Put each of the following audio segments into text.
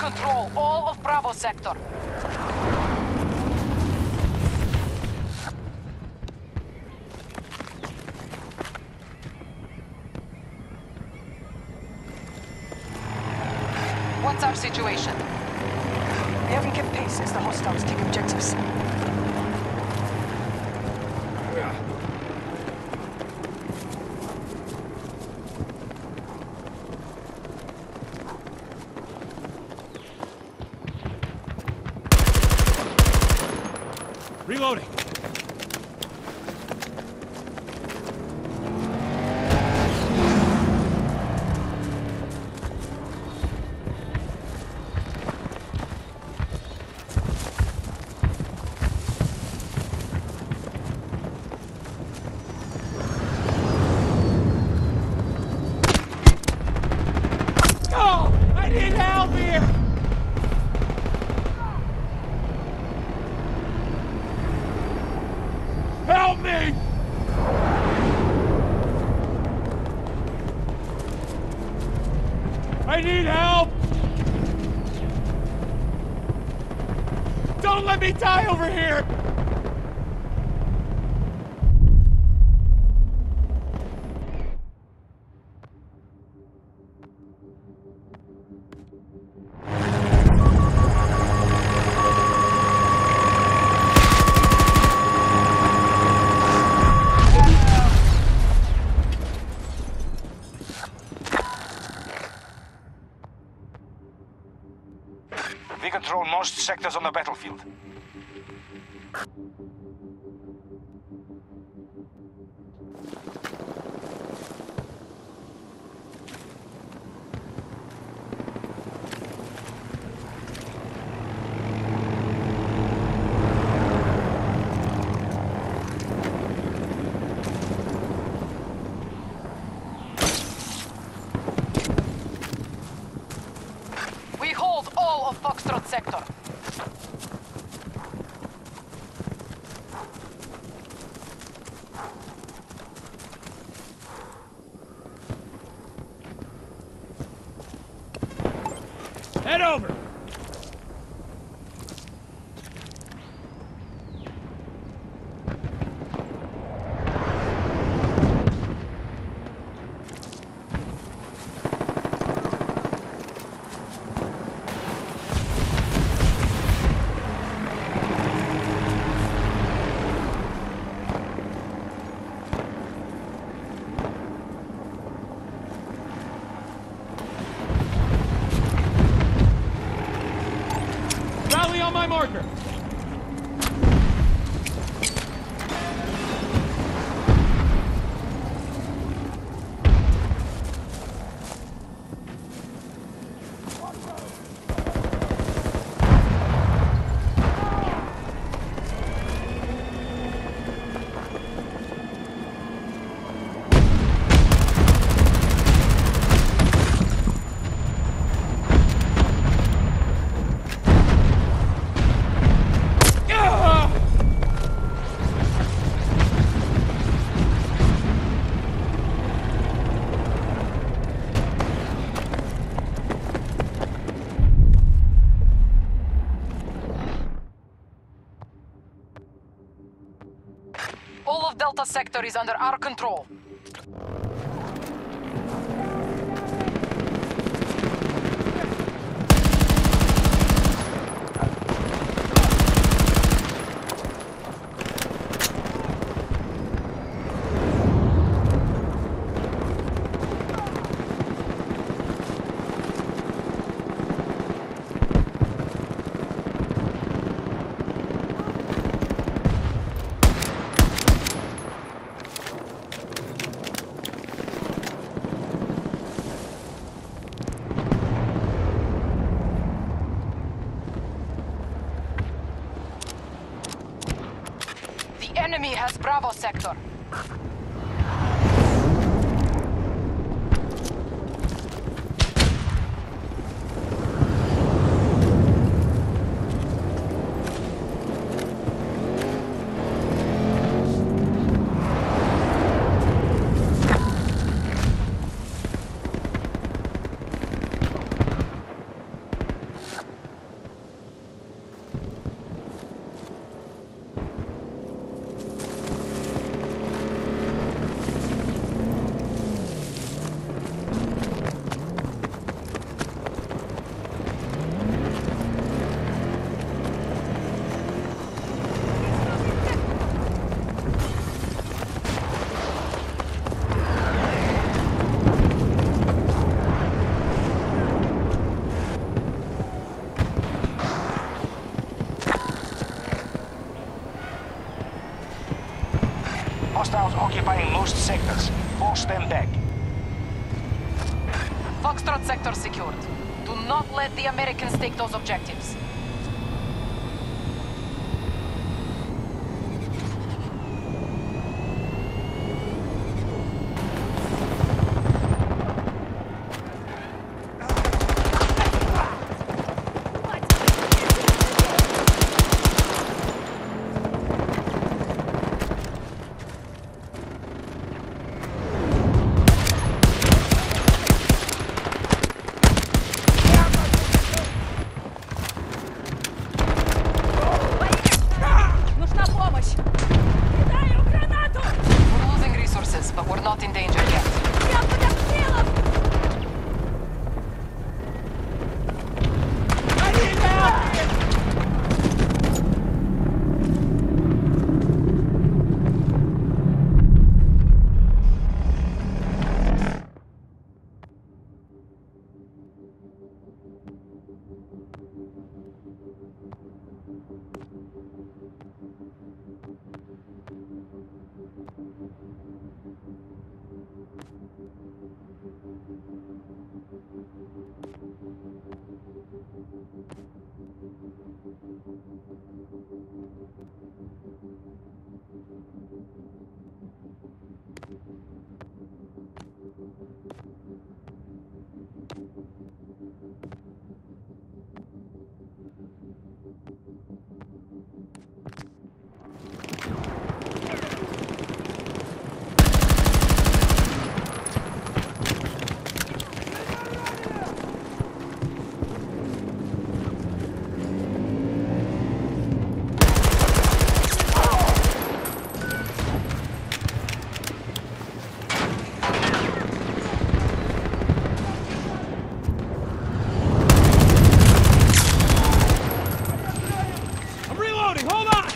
control all of Bravo sector. What's our situation? We haven't kept pace as the hostiles take objectives. Reloading. Oh, I need help here. Help me! I need help! Don't let me die over here! We control most sectors on the battlefield. We hold all of Foxtrot sector. Head over! Rally on my marker! All of Delta sector is under our control. The enemy has Bravo sector. Hostiles occupying most sectors. Force them back. Foxtrot sector secured. Do not let the Americans take those objectives. Нужна помощь! Кидаю гранату! We're losing resources, but we're not in danger yet. Я под обстрелом! I'm reloading! Hold on!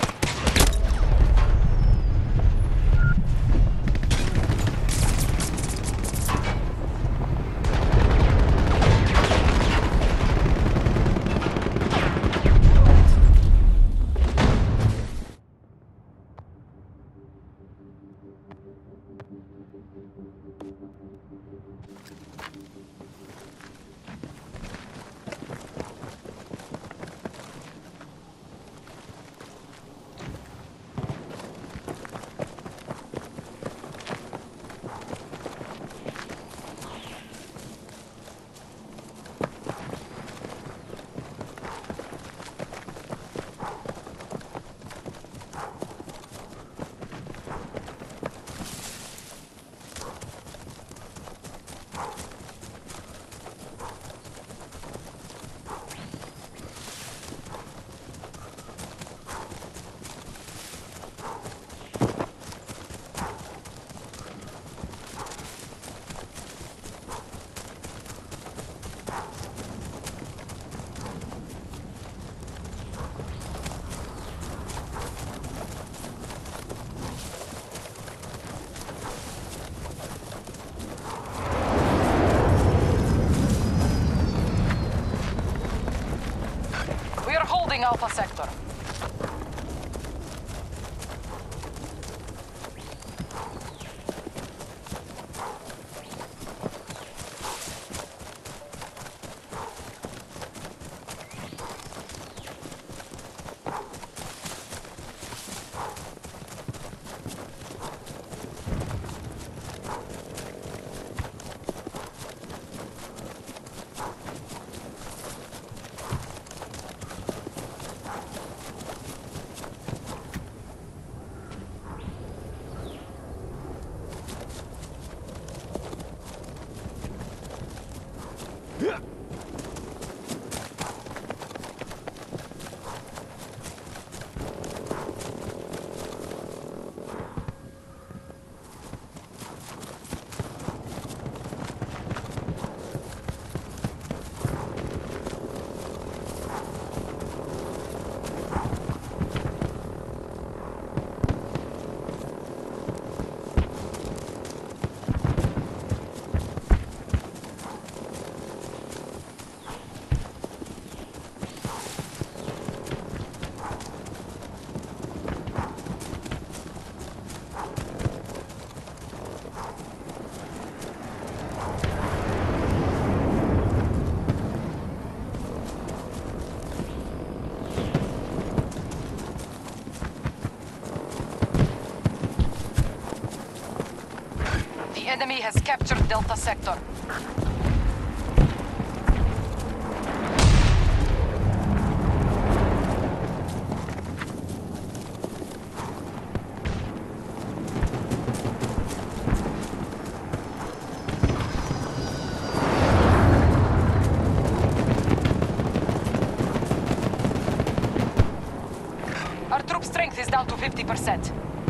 We are holding Alpha sector. Enemy has captured Delta Sector. Our troop strength is down to 50%.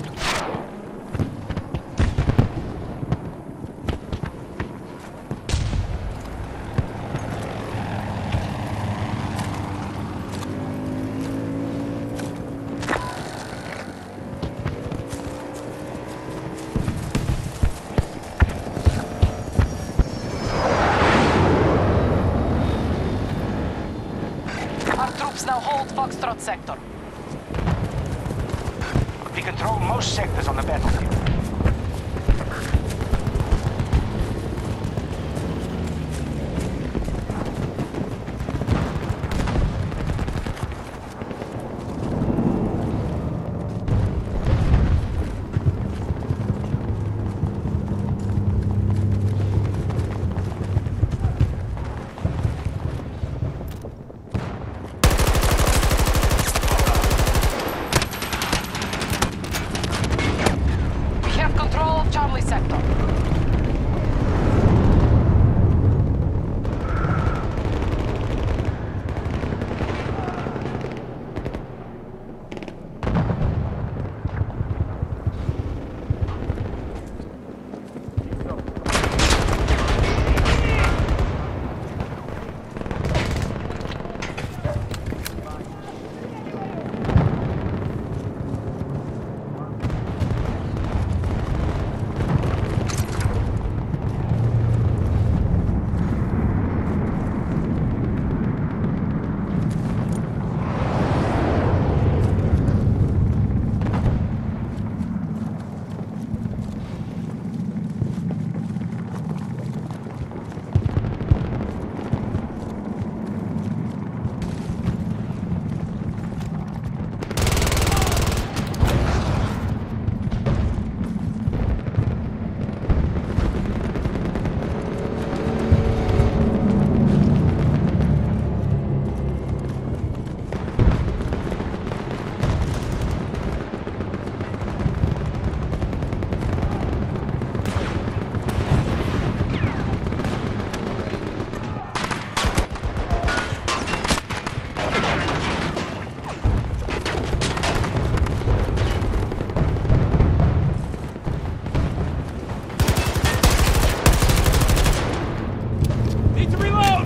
Our troops now hold Foxtrot Sector. We control most sectors on the battlefield. We have control of Charlie Sector. Need to reload!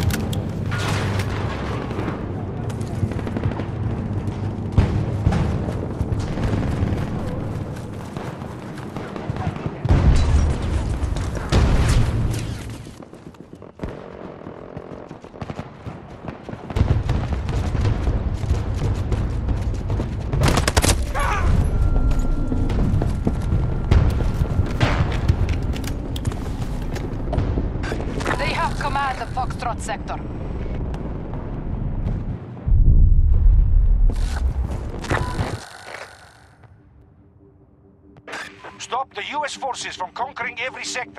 They have command of Foxtrot Sector. Stop the US forces from conquering every sector.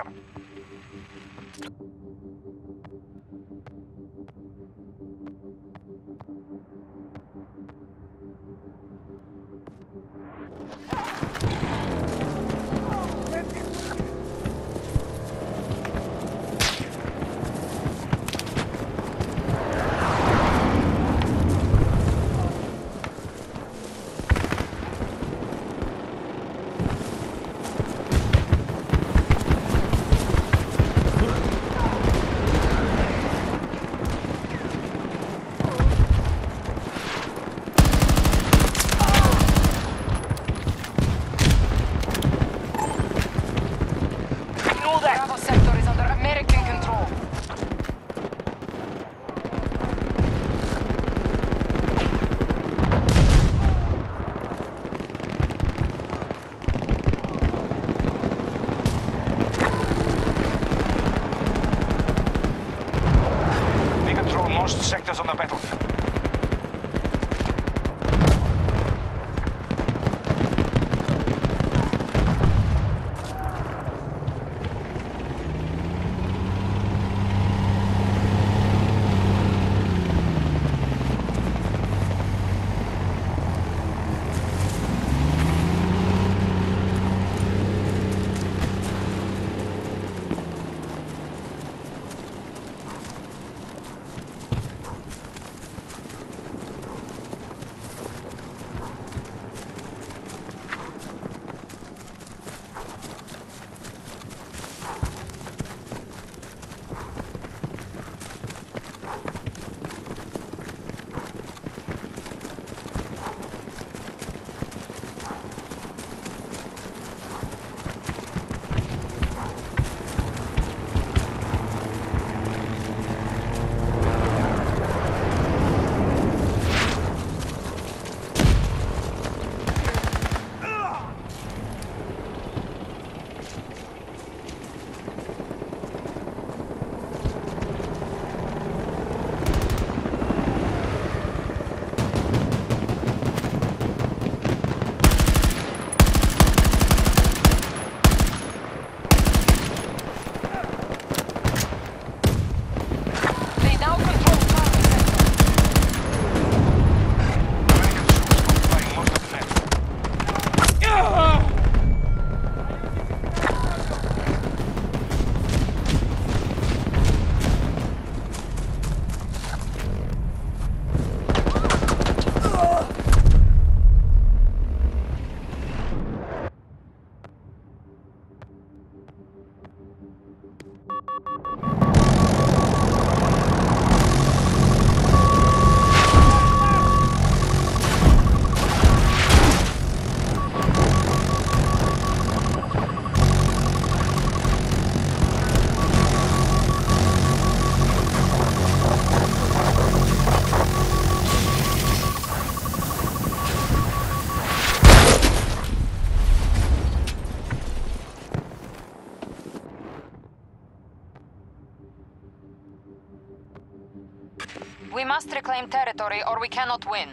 We must reclaim territory or we cannot win.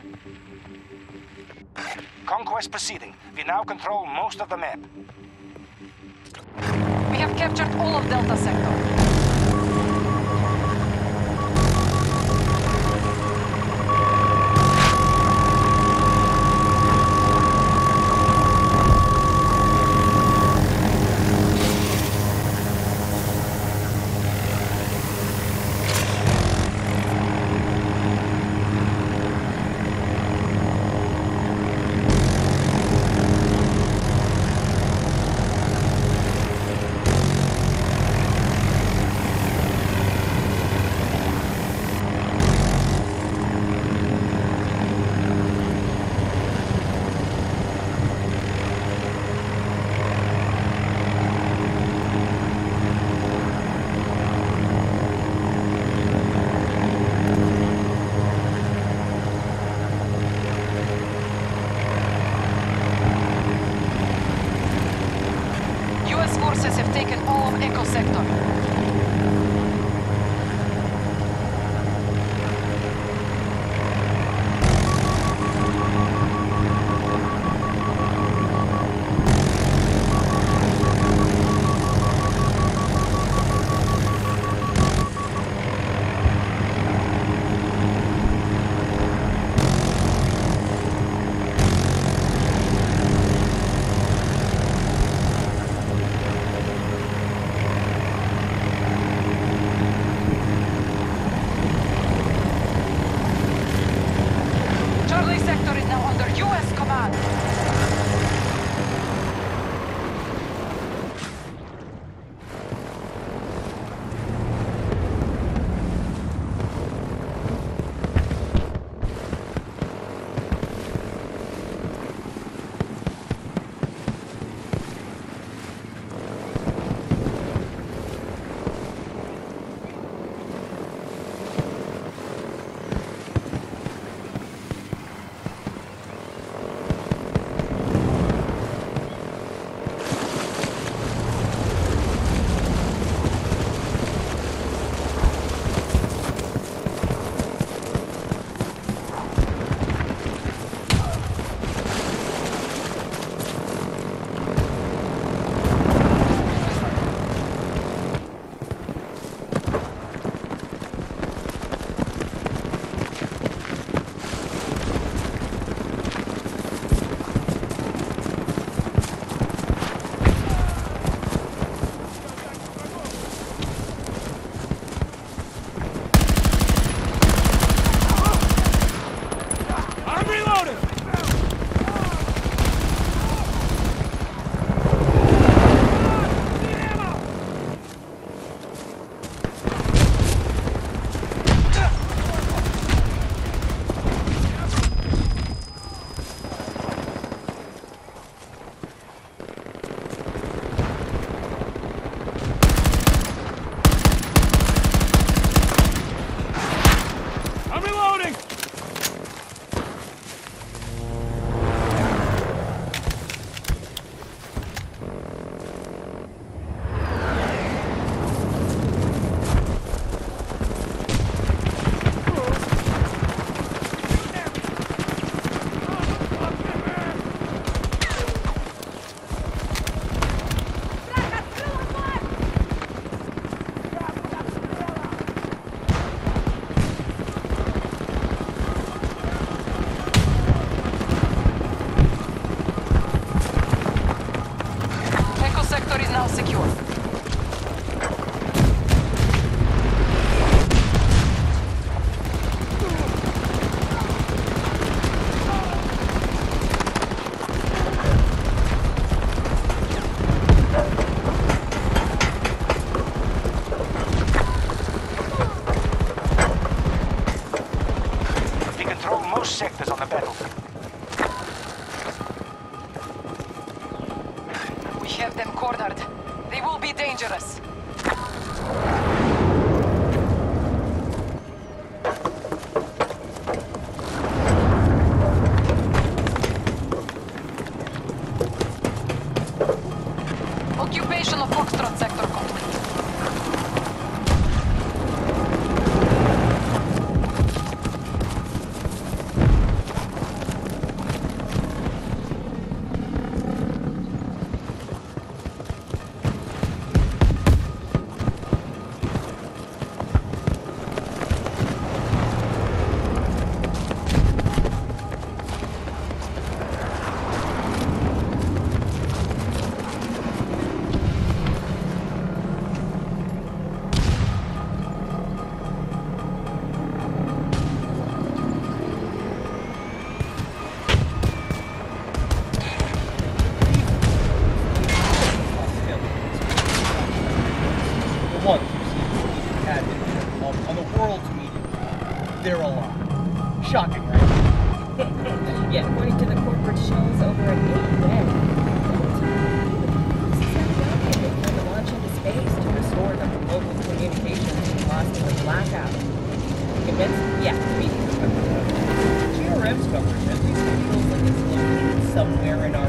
Conquest proceeding. We now control most of the map. We have captured all of Delta Sector. US forces have taken all of Echo Sector. Charlie Sector is now under US command. I'm reloading! I'm reloading! Echo Sector is now secure. We control most sectors on the battlefield. We have them cornered. They will be dangerous. Occupation of Foxtrot Sector complete.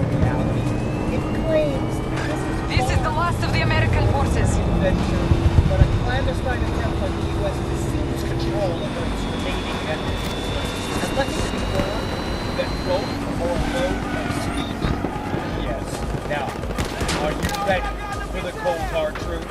reality. It claims This is the last of the American forces. adventure, but a clandestine attempt on the U.S. to seize control of its remaining enemies. And let me be clear that both are a load of speech. Yes. Now, are you ready for the cold hard truth?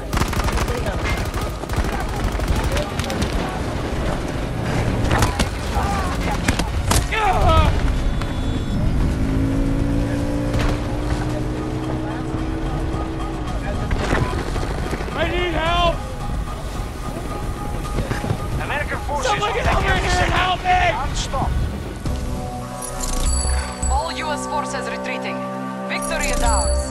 I need help! American forces Someone get from over every here and sector. help me! Can't stop. All U.S. forces retreating. Victory is ours.